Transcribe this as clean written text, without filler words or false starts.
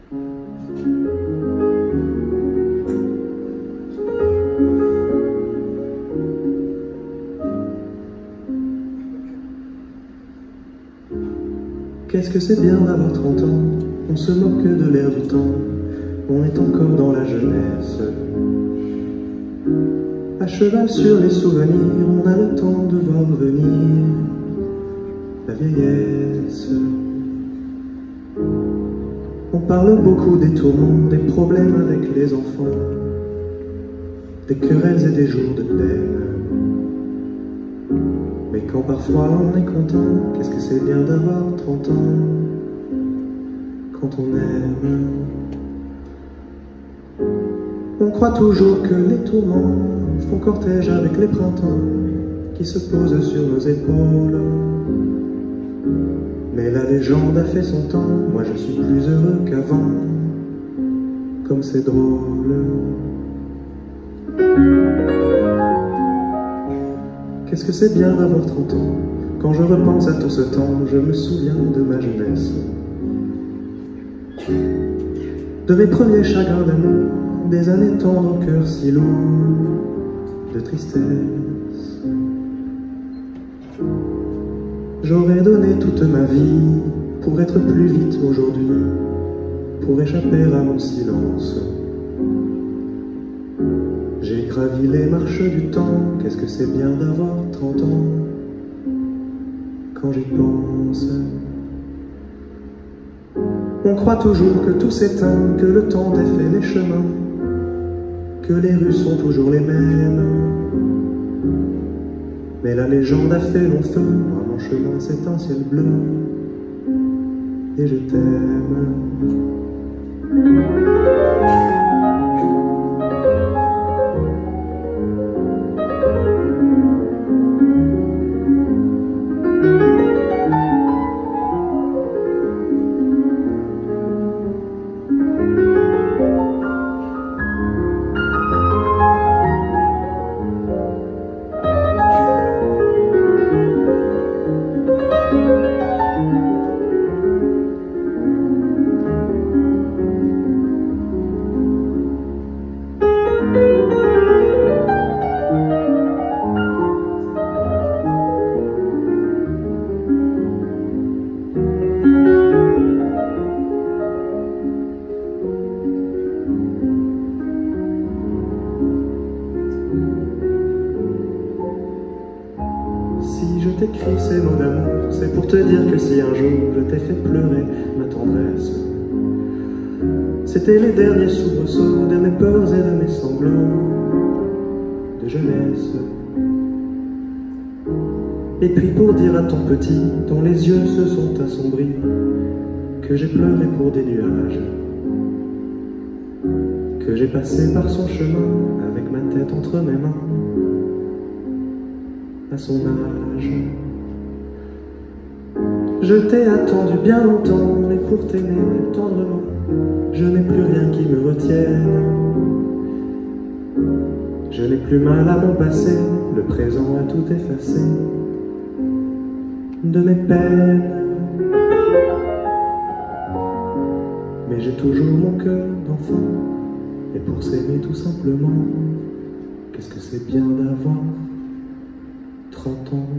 Qu'est-ce que c'est bien d'avoir 30 ans, on se moque de l'air du temps, on est encore dans la jeunesse. À cheval sur les souvenirs, on a le temps de voir venir la vieillesse. On parle beaucoup des tourments, des problèmes avec les enfants, des querelles et des jours de peine. Mais quand parfois on est content, qu'est-ce que c'est bien d'avoir 30 ans quand on aime. On croit toujours que les tourments font cortège avec les printemps qui se posent sur nos épaules. Mais la légende a fait son temps, moi je suis plus heureux qu'avant, comme c'est drôle. Qu'est-ce que c'est bien d'avoir 30 ans, quand je repense à tout ce temps, je me souviens de ma jeunesse. De mes premiers chagrins d'amour, des années tendres au cœur si lourd de tristesse. J'aurais donné toute ma vie pour être plus vite aujourd'hui, pour échapper à mon silence. J'ai gravi les marches du temps, qu'est-ce que c'est bien d'avoir 30 ans quand j'y pense. On croit toujours que tout s'éteint, que le temps défait les chemins, que les rues sont toujours les mêmes. Mais la légende a fait long feu, moi mon chemin c'est un ciel bleu, et je t'aime. Si je t'écris ces mots d'amour, c'est pour te dire que si un jour je t'ai fait pleurer ma tendresse, c'était les derniers soubresauts de mes peurs et de mes sanglots de jeunesse. Et puis pour dire à ton petit, dont les yeux se sont assombris, que j'ai pleuré pour des nuages, que j'ai passé par son chemin avec ma tête entre mes mains, à son âge. Je t'ai attendu bien longtemps, mais pour t'aimer tendrement, je n'ai plus rien qui me retienne. Je n'ai plus mal à mon passé, le présent a tout effacé de mes peines. Mais j'ai toujours mon cœur d'enfant, et pour s'aimer tout simplement, qu'est-ce que c'est bien d'avoir 30 ans.